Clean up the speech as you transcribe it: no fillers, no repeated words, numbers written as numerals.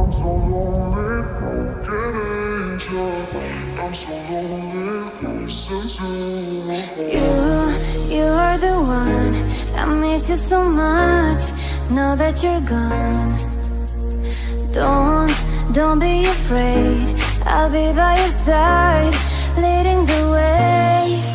so lonely, broken angel. I'm so lonely, listen to me. You are the one. I miss you so much now that you're gone. Don't be afraid. I'll be by your side, leading the way.